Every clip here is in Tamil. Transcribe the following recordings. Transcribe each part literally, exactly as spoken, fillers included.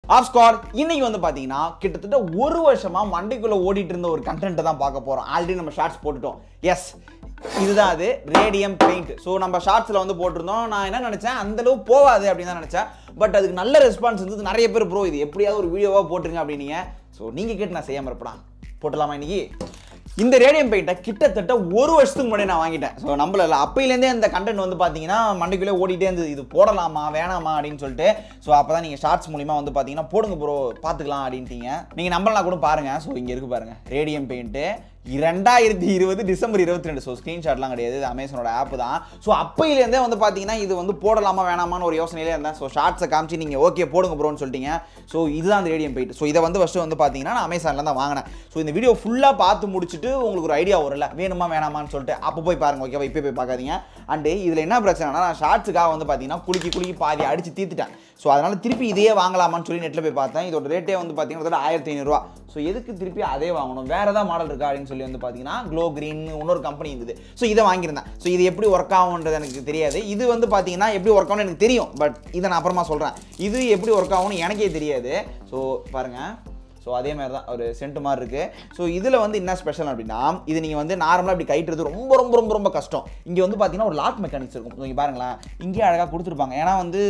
ஆஃப் ஸ்குவாட் இன்னைக்கு வந்து பாத்தீங்கன்னா கிட்டத்தட்ட ஒரு வருஷமா மண்டைக்குள்ள ஓடிட்டு இருந்த ஒரு கண்டென்ட் தான் பார்க்க போறோம். ஆல்ரெடி நம்ம ஷார்ட்ஸ் போட்டுட்டோம். எஸ், இதுதான் அது ரேடியம் பெயிண்ட். ஸோ நம்ம ஷார்ட்ஸ்ல வந்து போட்டிருந்தோம். நான் என்ன நினைச்சேன், அந்த அளவு போகாது அப்படின்னு தான் நினைச்சேன். பட் அதுக்கு நல்ல ரெஸ்பான்ஸ் இருந்தது. நிறைய பேர் ப்ரோ இது எப்படியாவது ஒரு வீடியோவா போட்டுருங்க அப்படின்னீங்க. ஸோ நீங்க கேட்டு நான் செய்யாம இருப்பேன். போட்டலாமா இன்னைக்கு? இந்த ரேடியம் பெயிண்ட்டை கிட்டத்தட்ட ஒரு வருஷத்துக்கு முன்னாடி நான் வாங்கிட்டேன். ஸோ நம்மள அப்பையிலேருந்தே இந்த கண்டென்ட் வந்து பார்த்தீங்கன்னா மண்டைக்குள்ளே ஓடிட்டே இருந்தது, இது போடலாமா வேணாமா அப்படின்னு சொல்லிட்டு. ஸோ அப்போ தான் நீங்கள் ஷார்ட்ஸ் மூலிமா வந்து பார்த்தீங்கன்னா போடுங்க ப்ரோ பார்த்துக்கலாம் அப்படின்ட்டீங்க. நீங்கள் நம்பலாம் கூட பாருங்கள். ஸோ இங்கே இருக்கு பாருங்கள் ரேடியம் பெயிண்ட்டு ரெண்டாயிரத்தி இருபது டிசம்பர் இருபத்தி ரெண்டு. ஸோ ஸ்க்ரீன்ஷாட்லாம் கிடையாது, இது அமேசானோட ஆப் தான். ஸோ அப்பையிலேருந்தே வந்து பார்த்தீங்கன்னா இது வந்து போடலாமா வேணாமான்னு ஒரு யோசனையிலே இருந்தேன். ஸோ ஷார்ட்ஸை காமிச்சு நீங்கள் ஓகே போடுங்க ப்ரோன்னு சொல்லிட்டீங்க. ஸோ இதுதான் அந்த ரேடியம் பெயிண்ட். ஸோ இதை வந்து ஃபஸ்ட்டு வந்து பார்த்தீங்கன்னா நான் அமேசானில் தான் வாங்கினேன். ஸோ இந்த வீடியோ ஃபுல்லாக பார்த்து முடிச்சுட்டு உங்களுக்கு ஒரு ஐடியா வரல வேணுமா வேணாமான்னு சொல்லிட்டு அப்போ போய் பாருங்க. ஓகேவா? இப்போ போய் பார்க்காதீங்க. அண்டு இதில் என்ன பிரச்சனைனா, நான் ஷார்ட்ஸுக்காக வந்து பார்த்தீங்கன்னா குலுக்கி குலுக்கி பாதி அடிச்சு தீர்த்துட்டேன். ஸோ அதனால் திருப்பி இதையே வாங்கலாமான்னு சொல்லி நெட்டில் போய் பார்த்தேன். இதோட ரேட்டே வந்து பார்த்தீங்கன்னா ஆயிரத்தி ஐநூறுரூவா. ஸோ எதுக்கு திருப்பி அதே வாங்கணும், வேறு ஏதாவது மாடல் இருக்கா அப்படின்னு சொல்லி வந்து பார்த்தீங்கன்னா க்ளோ கிரீன் இன்னொரு கம்பெனி இருந்தது. ஸோ இதை வாங்கியிருந்தேன். ஸோ இது எப்படி ஒர்க் ஆகுன்றது எனக்கு தெரியாது. இது வந்து பார்த்தீங்கன்னா எப்படி ஒர்க் ஆகும்னு எனக்கு தெரியும். பட் இதை நான் அப்புறமா சொல்கிறேன். இது எப்படி ஒர்க் ஆகும்னு எனக்கே தெரியாது. ஸோ பாருங்கள். ஸோ அதே மாதிரி தான் ஒரு சென்ட் மாதிரி இருக்குது. ஸோ இதில் வந்து என்ன ஸ்பெஷல் அப்படின்னா, இது நீங்கள் வந்து நார்மலாக இப்படி கைட்டுறது ரொம்ப ரொம்ப ரொம்ப ரொம்ப கஷ்டம். இங்கே வந்து பார்த்தீங்கன்னா ஒரு லாக் மெக்கானிக்ஸ் இருக்கும். நீங்கள் பாருங்களேன், இங்கே அழகாக கொடுத்துருப்பாங்க. ஏன்னா வந்து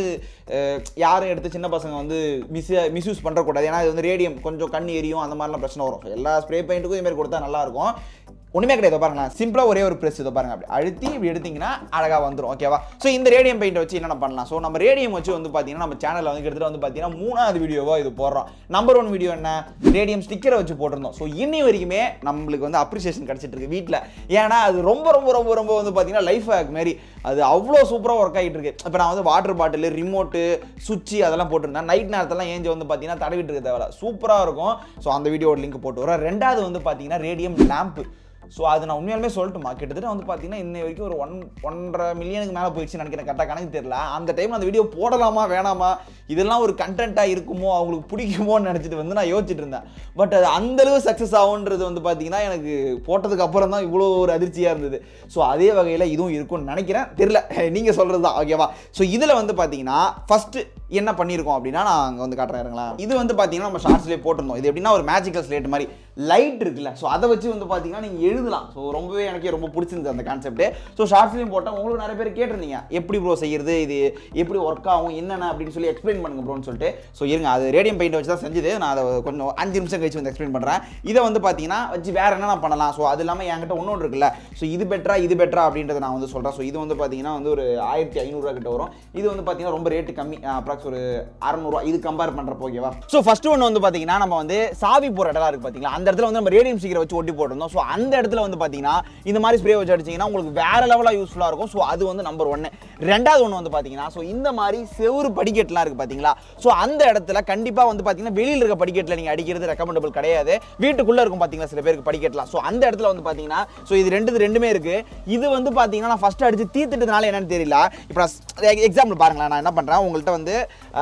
யாரும் எடுத்து சின்ன பசங்க வந்து மிஸ் மிஸ்யூஸ் பண்ணுறக்கூடாது. ஏன்னா இது வந்து ரேடியம் கொஞ்சம் கண் எரியும், அந்த மாதிரிலாம் பிரச்சனை வரும். எல்லா ஸ்ப்ரே பெயிண்ட்டுக்கும் இதுமாதிரி கொடுத்தா நல்லாயிருக்கும். ஒன்றுமே கிடையாது. பாருங்களேன், சிம்பிளாக ஒரே ஒரு ப்ரெஸ் இதை பாருங்கள், அப்படி அழுத்தி இப்படி எடுத்திங்கன்னா அழகாக வந்துடும். ஓகேவா? ஸோ இந்த ரேடியம் பெயிண்ட் வச்சு என்னென்ன பண்ணலாம்? ஸோ நம்ம ரேடியம் வச்சு வந்து பார்த்தீங்கன்னா நம்ம சேனலில் வந்து கிட்டத்தட்ட வந்து பார்த்தீங்கன்னா மூணாவது வீடியோவாக இது போடுறோம். நம்பர் ஒன் வீடியோ என்ன, ரேடியம் ஸ்டிக்கரை வச்சு போட்டிருந்தோம். ஸோ இன்னி வரைக்குமே நம்மளுக்கு வந்து அப்ரிசியேஷன் கிடச்சிட்டு இருக்கு வீட்டில். ஏன்னா அது ரொம்ப ரொம்ப ரொம்ப ரொம்ப வந்து பார்த்தீங்கன்னா லைஃப் ஹேக் மாரி அது அவ்வளோ சூப்பராக ஒர்க் ஆகிட்டு இருக்கு. இப்போ நான் வந்து வாட்டர் பாட்டில், ரிமோட்டு, சுவிட்சு அதெல்லாம் போட்டிருந்தேன். நைட் நேரத்தெல்லாம் ஏஞ்சி வந்து பார்த்தீங்கன்னா தடவிட்டு இருக்க தேவை, சூப்பராக இருக்கும். ஸோ அந்த வீடியோட லிங்க் போட்டு வரேன். ரெண்டாவது வந்து பார்த்தீங்கன்னா ரேடியம் லேம்ப்பு. ஸோ அது நான் உண்மையாலுமே சொல்லட்டுமா, கிட்டத்தட்ட வந்து பார்த்தீங்கன்னா இன்னை வரைக்கும் ஒரு ஒன் ஒன்றரை மில்லியனுக்கு மேலே போயிடுச்சுன்னு நினைக்கிறேன். கரெக்டாக கணக்கு தெரியல. அந்த டைமில் அந்த வீடியோ போடலாமா வேணாமா, இதெல்லாம் ஒரு கண்டென்ட்டாக இருக்குமோ, அவங்களுக்கு பிடிக்குமோன்னு நினச்சிட்டு வந்து நான் யோசிச்சுட்டு இருந்தேன். பட் அது அந்தளவு சக்ஸஸ் ஆகுன்றது வந்து பார்த்தீங்கன்னா எனக்கு போட்டதுக்கு அப்புறம் தான் இவ்வளோ ஒரு அதிர்ச்சியாக இருந்தது. ஸோ அதே வகையில் இதுவும் இருக்கும்னு நினைக்கிறேன், தெரியல, நீங்கள் சொல்கிறது தான். ஓகேவா? ஸோ இதில் வந்து பார்த்தீங்கன்னா ஃபஸ்ட்டு என்ன பண்ணியிருக்கோம் அப்படின்னா, நான் அங்கே வந்து காட்டுறேங்களா. இது வந்து பார்த்தீங்கன்னா நம்ம ஷார்ட்ஸ்லேயே போட்டிருந்தோம். இது எப்படின்னா ஒரு மேஜிக்கல் ஸ்லேட் மாதிரி லைட் இருக்குல்ல. ஸோ அதை வச்சு வந்து பார்த்தீங்கன்னா நீங்கள் எழுதலாம். ஸோ ரொம்பவே எனக்கே ரொம்ப பிடிச்சிருந்தது அந்த கான்செப்ட். ஸோ ஷார்ட்ஸ்லையும் போட்டால் உங்களுக்கு நிறைய பேர் கேட்டிருந்தீங்க, எப்படி ப்ரோ செய்யறது, இது எப்படி ஒர்க் ஆகும் என்னென்ன அப்படின்னு சொல்லி எக்ஸ்பிளைன் பண்ணுங்க ப்ரோன்னு சொல்லிட்டு. ஸோ இருங்க, அது ரேடியம் பெயிண்ட் வச்சு தான் செஞ்சது. நான் அதை கொஞ்சம் அஞ்சு நிமிஷம் கழிச்சு வந்து எக்ஸ்பிளைன் பண்ணுறேன். இதை வந்து பார்த்தீங்கன்னா வச்சு வேறு என்னென்ன பண்ணலாம். ஸோ அது இல்லாமல் என்கிட்ட இன்னொன்று இருக்குல்ல. ஸோ இது பெட்டரா இது பெட்டரா அப்படின்றத நான் வந்து சொல்கிறேன். ஸோ இது வந்து பார்த்தீங்கன்னா வந்து ஒரு ஆயிரத்தி ஐநூறுரூவா கிட்ட வரும். இது வந்து பார்த்தீங்கன்னா ரொம்ப ரேட்டு கம்மி, அப்ராக்ஸ் ஒரு அறுநூறுவா இது கம்பேர் பண்ணுறப்போ. ஓகேவா? ஸோ ஃபர்ஸ்ட் ஒன்று வந்து பார்த்தீங்கன்னா நம்ம வந்து சாவி போகிற இடம்லாம் இருக்குது பார்த்தீங்களா, அந்த இடத்துல வந்து நம்ம ரேடியம் ஸ்டிக்கரை வச்சு ஒட்டி போட்டிருந்தோம். ஸோ அந்த இடத்துல வந்து பார்த்தீங்கன்னா இந்த மாதிரி ஸ்ப்ரே வச்சு அடிச்சிங்கன்னா உங்களுக்கு வேறு லெவலாக யூஸ்ஃபுல்லாக இருக்கும். ஸோ அது வந்து நம்பர் ஒன்று. ரெண்டாவது ஒன்று வந்து பார்த்தீங்கன்னா, ஸோ இந்த மாதிரி செவுறு படிக்கட்டுலாம் இருக்குது பார்த்தீங்களா. ஸோ அந்த இடத்துல கண்டிப்பாக வந்து பார்த்தீங்கன்னா வெளியில் இருக்க படிக்கட்டில் நீங்கள் அடிக்கிறது ரெக்கமெண்டபிள் கிடையாது. வீட்டுக்குள்ளே இருக்கும் பார்த்தீங்களா சில பேருக்கு படிக்கட்டலாம். ஸோ அந்த இடத்துல வந்து பார்த்தீங்கன்னா ஸோ இது ரெண்டு ரெண்டுமே இருக்குது. இது வந்து பார்த்தீங்கன்னா நான் ஃபஸ்ட்டு அடித்து தீர்த்துட்டதுனால என்னன்னு தெரியல. இப்போ நான் எக்ஸாம்பிள் பாருங்களேன், நான் என்ன பண்ணுறேன் உங்கள்கிட்ட வந்து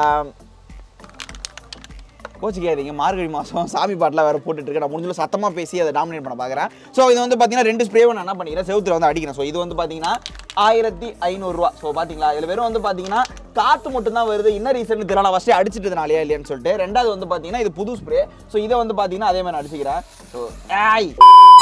கோச்சிக்காதீங்க, மார்கழி மாதம் சாமி பாட்டில் வேறு போட்டுட்டு நான் முடிஞ்சு சத்தமாக பேசி அதை டாமினேட் பண்ண பார்க்குறேன். ஸோ இது வந்து பார்த்தீங்கன்னா ரெண்டு ஸ்ப்ரேவை நான் என்ன பண்ணிக்கிறேன், செவுத்துல வந்து அடிக்கிறேன். ஸோ இது வந்து பார்த்தீங்கன்னா ஆயிரத்தி ஐநூறுரூவா. ஸோ பார்த்தீங்களா இதில் வெறும் வந்து பார்த்தீங்கன்னா காற்று மட்டும் தான் வருது. என்ன ரீசன் தெரியல, ஃபஸ்ட்டு அடிச்சிட்டதுனாலையா இல்லையான்னு சொல்லிட்டு. ரெண்டாவது வந்து பார்த்தீங்கன்னா இது புது ஸ்ப்ரே. ஸோ இதை வந்து பார்த்தீங்கன்னா அதே மாதிரி நான் அடிச்சுக்கிறேன். ஸோ ஆய்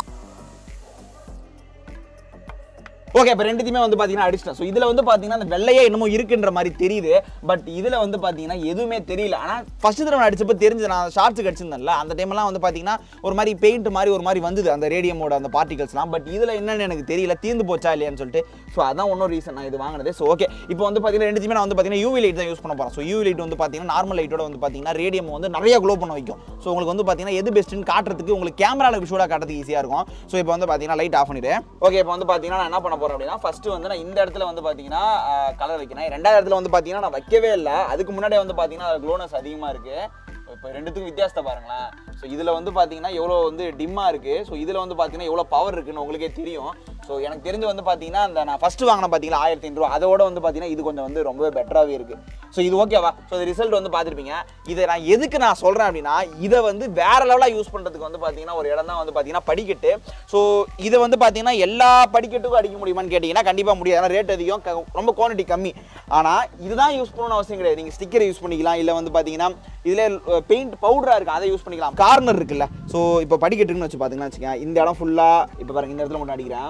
ஓகே, இப்போ ரெண்டுத்தையுமே வந்து பார்த்தீங்கன்னா அடிச்சிட்டேன். ஸோ இதில் வந்து பார்த்தீங்கன்னா அந்த வெள்ளையே என்னமோ இருக்குன்ற மாதிரி தெரியுது. பட் இதில் வந்து பார்த்தீங்கன்னா எதுவுமே தெரியல. ஆனால் ஃபஸ்ட்டு தடவை அடிச்சப்போ தெரிஞ்சு, நான் ஷார்ட்ஸுக்கு அடிச்சிருந்தேன்ல அந்த டைம்லாம் வந்து பார்த்தீங்கன்னா ஒரு மாதிரி பெயிண்ட் மாதிரி ஒரு மாதிரி வந்தது அந்த ரேடியமோட அந்த பார்ட்டிகல்ஸ்லாம். பட் இதில் என்னென்னு எனக்கு தெரியல, தீர்ந்து போச்சா இல்லையான்னு சொல்லிட்டு. ஸோ அதான் ஒன்றும் ரீசன் நான் இது வாங்கினது. ஸோ ஓகே, இப்போ வந்து பார்த்தீங்கன்னா ரெண்டுத்தையுமே நான் வந்து பார்த்தீங்கன்னா யூவி லைட் தான் யூஸ் பண்ண போகிறேன். ஸோ யூவி லைட் வந்து பார்த்தீங்கன்னா நார்மல் லைட்டோட வந்து பார்த்தீங்கன்னா ரேடியம் வந்து நிறைய க்ளோ பண்ண வைக்கும். ஸோ உங்களுக்கு வந்து பார்த்தீங்கன்னா எது பெஸ்ட்டுன்னு காட்டுறதுக்கு, உங்களுக்கு கேமராவில் விஷுவலாக காட்டுறதுக்கு ஈஸியாக இருக்கும். ஸோ இப்போ வந்து பார்த்தீங்கன்னா லைட் ஆஃப் பண்ணிடுறேன். ஓகே, இப்போ வந்து பார்த்தீங்கன்னா நான் என்ன பண்ண போகிறேன் அப்படின்னா, ஃபஸ்ட்டு வந்து நான் இந்த இடத்துல வந்து பார்த்தீங்கன்னா கலர் வைக்கிறேன். ரெண்டாவது இடத்துல வந்து பார்த்தீங்கன்னா நான் வைக்கவே இல்லை. அதுக்கு முன்னாடியே வந்து பார்த்தீங்கன்னா க்ளோனஸ் அதிகமாக இருக்குது. இப்போ ரெண்டுத்துக்கும் வித்தியாசத்தை பாருங்களேன். ஸோ இதில் வந்து பார்த்தீங்கன்னா எவ்வளோ வந்து டிம்மாக இருக்குது. ஸோ இதில் வந்து பார்த்தீங்கன்னா எவ்வளோ பவர் இருக்குன்னு உங்களுக்கே தெரியும். ஸோ எனக்கு தெரிஞ்சு வந்து பார்த்தீங்கன்னா அந்த நான் ஃபஸ்ட்டு வாங்கின பார்த்தீங்கன்னா ஆயிரத்தி ஐநூறுரூவா அதோட வந்து பார்த்தீங்கன்னா இது கொஞ்சம் வந்து ரொம்பவே பெட்டராகவே இருக்குது. ஸோ இது ஓகேவா? ஸோ இந்த ரிசல்ட் வந்து பார்த்துருப்பீங்க. இதை நான் எதுக்கு நான் சொல்கிறேன் அப்படின்னா இதை வந்து வேற லெவலாக யூஸ் பண்ணுறதுக்கு வந்து பார்த்தீங்கன்னா ஒரு இடம் தான் வந்து பார்த்தீங்கன்னா படிக்கட்டு. ஸோ இதை வந்து பார்த்தீங்கன்னா எல்லா படிக்கட்டுக்கும் அடிக்க முடியுமான்னு கேட்டிங்கன்னா கண்டிப்பாக முடியாது. ஏன்னா ரேட் அதிகம், ரொம்ப குவான்டிட்டி கம்மி. ஆனால் இதுதான் யூஸ் பண்ணணும்னு அவசியம் கிடையாது. நீங்கள் ஸ்டிக்கரை யூஸ் பண்ணிக்கலாம், இல்லை வந்து பார்த்தீங்கன்னா இதில் பெயிண்ட் பவுடராக இருக்குது அதை யூஸ் பண்ணிக்கலாம். கார்னர் இருக்குல்ல, ஸோ இப்போ படிக்கட்டுன்னு வச்சு பார்த்தீங்கன்னா வச்சுக்கேன் இந்த இடம் ஃபுல்லாக இப்போ பாருங்கள் இந்த இடத்துல மட்டும் அடிக்கிறேன்.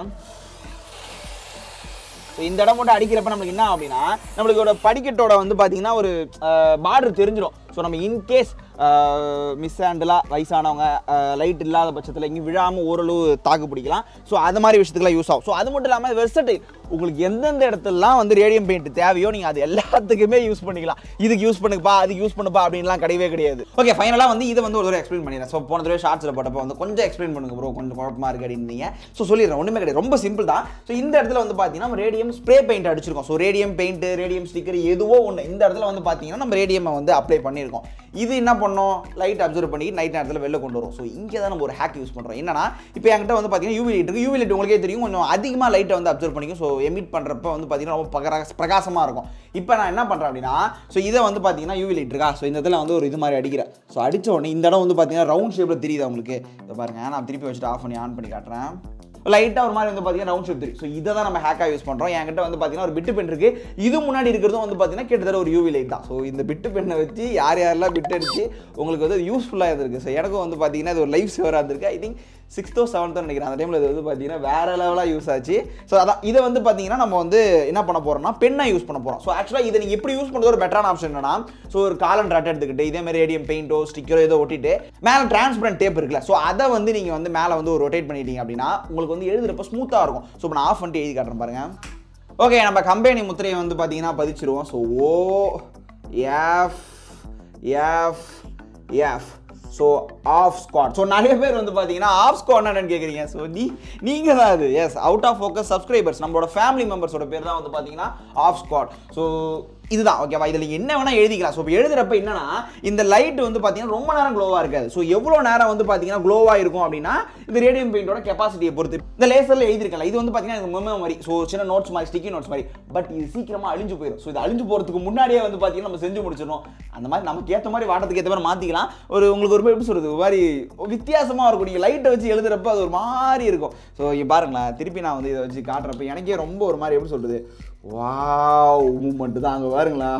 இந்த இடம் மட்டும் அடிக்கிறப்ப நம்மளுக்கு என்ன அப்படின்னா நம்மளுக்கு படிக்கட்டோட வந்து பார்த்தீங்கன்னா ஒரு பார்டர் தெரிஞ்சிடும். ஸோ நம்ம இன்கேஸ் மிஸ் ஹேண்டலாக வயசானவங்க லைட் இல்லாத பட்சத்தில் இங்கே விழாமல் ஓரளவு தாக்கு பிடிக்கலாம். ஸோ அது மாதிரி விஷயத்துக்குலாம் யூஸ் ஆகும். ஸோ அது மட்டும் இல்லாமல் வெர்சடைல், உங்களுக்கு எந்தெந்த இடத்துலலாம் வந்து ரேடியம் பெயிண்ட் தேவையோ நீங்கள் அது எல்லாத்துக்குமே யூஸ் பண்ணிக்கலாம். இதுக்கு யூஸ் பண்ணுப்பா அதுக்கு யூஸ் பண்ணுப்பா அப்படின்லாம் கிடையவே கிடையாது. ஓகே, ஃபைனலாக வந்து இதை வந்து ஒரு தடவை எக்ஸ்பிளைன் பண்ணிடுறேன். ஸோ போன தடவை ஷார்ட்ஸில் போட்டப்போ வந்து கொஞ்சம் எக்ஸ்பிளைன் பண்ணுங்க ப்ரோ, கொஞ்சம் குழப்பமாக இருக்கு அப்படின்னீங்க. ஸோ சொல்லிடுறேன், ஒன்றுமே கிடையாது, ரொம்ப சிம்பிள் தான். ஸோ இந்த இடத்துல வந்து பார்த்தீங்கன்னா ரேடியம் ஸ்ப்ரே பெயிண்ட் அடிச்சிருக்கோம். So radium paint, radium sticker எதுவோ ஒன்று இந்த இடத்துல வந்து பார்த்தீங்கன்னா நம்ம ரேடியம் வந்து அப்ளை பண்ணியிருக்கோம். இது என்ன பண்ணோம், லைட் அப்சர்வ் பண்ணி நைட் நேரத்தில் வெளில கொண்டு வரும். ஸோ இங்கே தான் நம்ம ஒரு ஹேக் யூஸ் பண்ணுறோம். என்னன்னா இப்போ என்கிட்ட வந்து பார்த்தீங்கன்னா யூவி லைட் இருக்குது. யூவி லைட் உங்களுக்கே தெரியும் கொஞ்சம் அதிகமாக லைட்டை வந்து அப்சர்வ் பண்ணிக்கும். ஸோ எமிட் பண்ணுறப்ப வந்து பார்த்தீங்கன்னா ரொம்ப பிரகாசமாக இருக்கும். இப்போ நான் என்ன பண்ணுறேன் அப்படின்னா ஸோ இதை வந்து பார்த்தீங்கன்னா யூவி லைட் இருக்கா, ஸோ இந்த இடத்துல வந்து ஒரு இது மாதிரி அடிக்கிறேன். ஸோ அடித்த உடனே இந்த இடம் வந்து பார்த்தீங்கன்னா ரவுண்ட் ஷேப்பில் தெரியுது உங்களுக்கு. இதை பாருங்கள், நான் திருப்பி வச்சுட்டு ஆஃப் பண்ணி ஆன் பண்ணி காட்டுறேன். லைட்டாக ஒரு மாதிரி வந்து பார்த்தீங்கன்னா ரவுண்ட் ஷேப் தெரியும். ஸோ இதை தான் நம்ம ஹேக்காக யூஸ் பண்ணுறோம். என்கிட்ட வந்து பார்த்தீங்கன்னா ஒரு பிட்டு பென் இருக்குது. இது முன்னாடி இருக்கிறதும் வந்து பார்த்தீங்கன்னா கிட்டத்தட்ட ஒரு யூவி லைட் தான். ஸோ இந்த பிட்டு பெண்ணை வச்சு யார் யாரெல்லாம் பிட் அடிச்சு உங்களுக்கு வந்து யூஸ்ஃபுல்லாக இருந்திருக்கு. ஸோ எனக்கும் வந்து பார்த்தீங்கன்னா இது ஒரு லைஃப் சேவராக இருந்திருக்கு. ஐ திங்க் சிக்ஸ்த்தோ செவன்த்தோ நினைக்கிறேன். அந்த டைமில் இது வந்து பார்த்தீங்கன்னா வேறு லெவலாக யூஸ் ஆச்சு. ஸோ அதான் இதை வந்து பார்த்தீங்கன்னா நம்ம வந்து என்ன பண்ண போகிறோம்னா பெண்ணை யூஸ் பண்ண போகிறோம். ஸோ ஆக்சுவலாக இதை நீங்கள் எப்படி யூஸ் பண்ணுறது ஒரு பெட்டரான ஆப்ஷன் என்னன்னா ஸோ ஒரு காலன் ராட் எடுத்துக்கிட்டு இதேமாதிரி ரேடியம் பெயிண்டோ ஸ்டிக்கரோ ஏதோ ஒட்டிட்டு மேலே டிரான்ஸ்பரண்ட் டேப் இருக்குல்ல, ஸோ அதை வந்து நீங்கள் வந்து மேலே வந்து ஒரு ரொட்டேட் பண்ணிட்டீங்க அப்படின்னா உங்களுக்கு வந்து எழுதுறப்ப ஸ்மூத்தாக இருக்கும். ஸோ இப்போ நான் ஆஃப் பண்ணிட்டு எழுதி காட்டுறேன் பாருங்க. ஓகே, நம்ம கம்பெனி முத்திரையை வந்து பார்த்தீங்கன்னா பதிச்சிருவோம். So O F F F so off squad. So நிறைய பேர் வந்து பார்த்தீங்கன்னா ஆஃப் ஸ்குவாட் என்னன்னு கேட்குறீங்க. ஸோ நீ நீங்கள் தான் அது. Yes, out of focus subscribers நம்மளோட ஃபேமிலி மெம்பர்ஸோட பேர் தான் வந்து பார்த்தீங்கன்னா ஆஃப் ஸ்குவாட். ஸோ இதுதான் ஓகேவா. இதில் என்ன வேணால் எழுதிக்கலாம். ஸோ இப்போ எழுதுறப்ப என்னன்னா இந்த லைட் வந்து பார்த்தீங்கன்னா ரொம்ப நேரம் க்ளோவாக இருக்காது. ஸோ எவ்வளோ நேரம் வந்து பார்த்தீங்கன்னா க்ளோவாக இருக்கும் அப்படின்னா இந்த ரேடியம் பெயிண்டோட கெப்பாசிட்டியை பொறுத்து. இந்த லேசரில் எழுதிருக்கல இது வந்து பார்த்தீங்கன்னா இது மெமோ மாதிரி, ஸோ சின்ன நோட்ஸ் மாதிரி, ஸ்டிக்கி நோட்ஸ் மாதிரி. பட் இது சீக்கிரமாக அழிஞ்சு போயிடும். ஸோ இது அழிஞ்சு போகிறதுக்கு முன்னாடியே வந்து பார்த்தீங்கன்னா நம்ம செஞ்சு முடிச்சிடணும். அந்த மாதிரி நமக்கு ஏற்ற மாதிரி வாட்டத்துக்கு ஏற்ற மாதிரி மாற்றிக்கலாம். ஒரு உங்களுக்கு ஒரு எப்படி சொல்கிறது ஒரு மாதிரி வித்தியாசமாக இருக்கும். நீங்கள் லைட்டை வச்சு எழுதுறப்ப அது ஒரு மாதிரி இருக்கும். ஸோ இங்கே பாருங்களேன், திருப்பி நான் வந்து இதை வச்சு காட்டுறப்ப எனக்கே ரொம்ப ஒரு மாதிரி எப்படி சொல்கிறது வாவ் மூமெண்ட் தான். அங்கே பாருங்களா,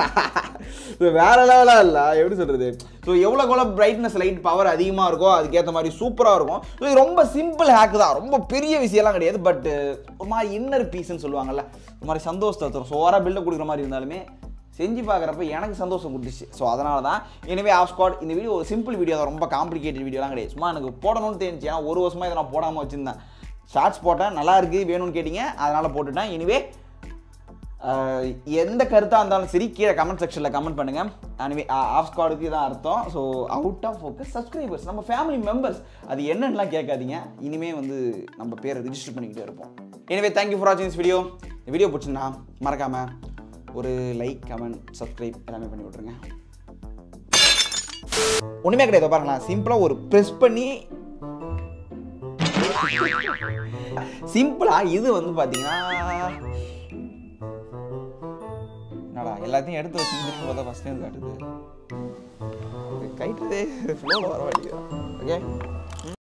வேற லெவலாக இல்லை எப்படி சொல்கிறது. ஸோ எவ்வளோக்கு எவ்வளோ பிரைட்னஸ் லைட் பவர் அதிகமாக இருக்கோ அதுக்கேற்ற மாதிரி சூப்பராக இருக்கும். ஸோ இது ரொம்ப சிம்பிள் ஹேக் தான், ரொம்ப பெரிய விஷயம்லாம் கிடையாது. பட் ஒரு மாதிரி இன்னர் பீஸ்ன்னு சொல்லுவாங்கல்ல, ஒரு மாதிரி சந்தோஷத்தை தரும். ஸோ ஓவராக பில்டப் கொடுக்குற மாதிரி இருந்தாலுமே செஞ்சு பார்க்குறப்ப எனக்கு சந்தோஷம் கொடுத்துச்சு. ஸோ அதனால தான் எனவே ஆஃப் ஸ்குவாட் இந்த வீடியோ ஒரு சிம்பிள் வீடியோ தான், ரொம்ப காம்ப்ளிகேட்டட் வீடியோலாம் கிடையாது. சும்மா எனக்கு போடணும்னு தெரிஞ்சு, ஏன்னா ஒரு வருஷமாக இதை நான் போடாமல் வச்சுருந்தேன். ஷார்ட்ஸ் போட்டேன், நல்லா இருக்குது வேணும்னு கேட்டிங்க, அதனால் போட்டுட்டேன். எனவே எந்த கருத்தாக இருந்தாலும் சரி கீழே கமெண்ட் செக்ஷனில் கமெண்ட் பண்ணுங்கள். அனிவே ஆஃப் ஸ்குவாடுக்கு தான் அர்த்தம். So out of focus subscribers நம்ம ஃபேமிலி மெம்பர்ஸ், அது என்னென்னலாம் கேட்காதீங்க. இனிமேல் வந்து நம்ம பேரை ரிஜிஸ்டர் பண்ணிக்கிட்டே இருப்போம். எனவே தேங்க்யூ ஃபார் வாட்சிங் திஸ் வீடியோ. இந்த வீடியோ பிடிச்சிருந்தா மறக்காமல் ஒரு லைக், கமெண்ட், சப்ஸ்கிரைப் எல்லாமே பண்ணி விட்ருங்க. ஒன்றுமே கிடையாது, பாருங்களேன், சிம்பிளாக ஒரு ப்ரெஸ் பண்ணி சிம்பிளாக இது வந்து பார்த்தீங்கன்னா என்னடா எல்லாத்தையும் எடுத்து வச்சுட்டு பார்த்தா ஃபஸ்ட் டைம் காட்டுது கைட்டுதே ஃப்ளோவில் வர மாட்டேங்குது. ஓகே.